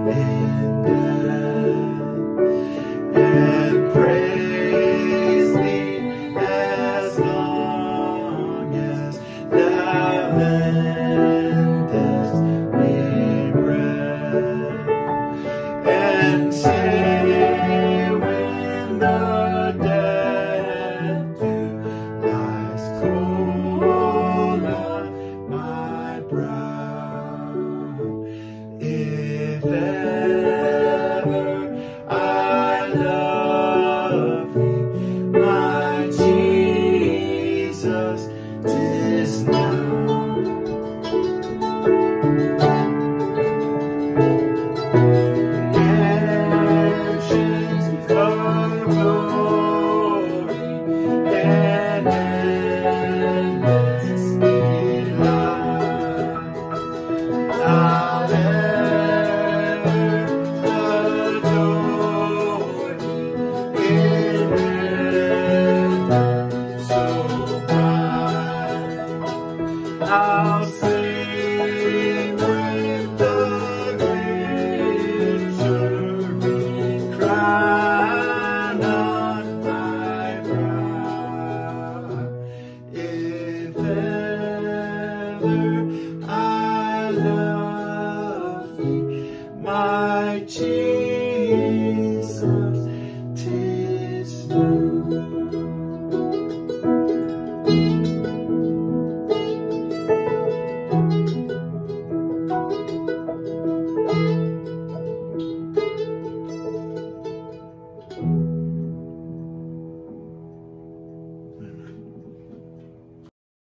in death, and praise thee as long as thou lendest me breath, and say when the death dew lies cold on my brow, if ever I love thee, my Jesus, 'tis now. Mansions of glory and endless delight, I'll ever adore thee in heaven so bright. I'll sing with the great serene crown on my brow, if ever I love thee, my Jesus.